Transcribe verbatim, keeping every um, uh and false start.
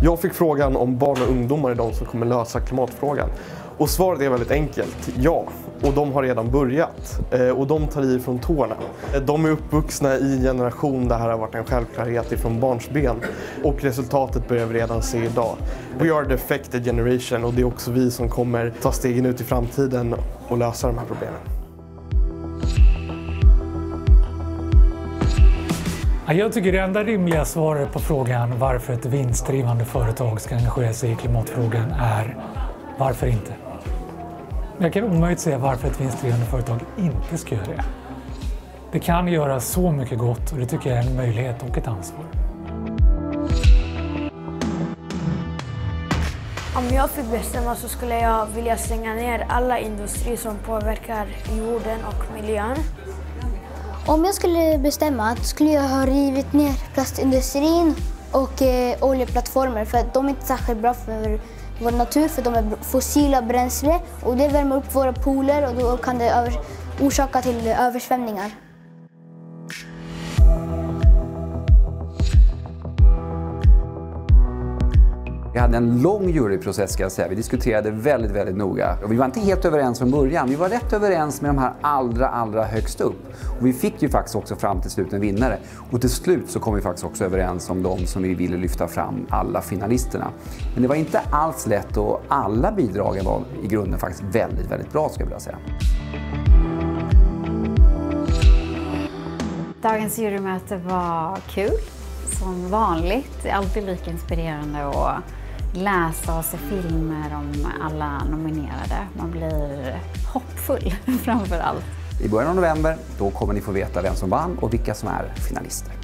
Jag fick frågan om barn och ungdomar är de som kommer lösa klimatfrågan. Och svaret är väldigt enkelt, ja. Och de har redan börjat. Och de tar i från tårna. De är uppvuxna i en generation där det här har varit en självklarhet ifrån barnsben. Och resultatet börjar vi redan se idag. We are the affected generation och det är också vi som kommer ta stegen ut i framtiden och lösa de här problemen. Jag tycker det enda rimliga svaret på frågan varför ett vinstdrivande företag ska engagera sig i klimatfrågan är varför inte. Jag kan omöjligt säga varför ett vinstdrivande företag inte ska göra det. Det kan göra så mycket gott och det tycker jag är en möjlighet och ett ansvar. Om jag fick bestämma så skulle jag vilja stänga ner alla industrier som påverkar jorden och miljön. Om jag skulle bestämma skulle jag ha rivit ner plastindustrin och eh, oljeplattformar för att de är inte särskilt bra för vår natur för de är fossila bränsle och det värmer upp våra poler och då kan det över, orsaka till översvämningar. Vi hade en lång juryprocess ska jag säga. Vi diskuterade väldigt, väldigt noga. Och vi var inte helt överens från början. Vi var rätt överens med de här allra, allra högst upp. Och vi fick ju faktiskt också fram till slut en vinnare. Och till slut så kom vi faktiskt också överens om de som vi ville lyfta fram, alla finalisterna. Men det var inte alls lätt och alla bidragen var i grunden faktiskt väldigt, väldigt bra ska jag vilja säga. Dagens jurymöte var kul. Som vanligt. Det är alltid lika inspirerande att läsa och se filmer om alla nominerade. Man blir hoppfull framför allt. I början av november då kommer ni få veta vem som vann och vilka som är finalister.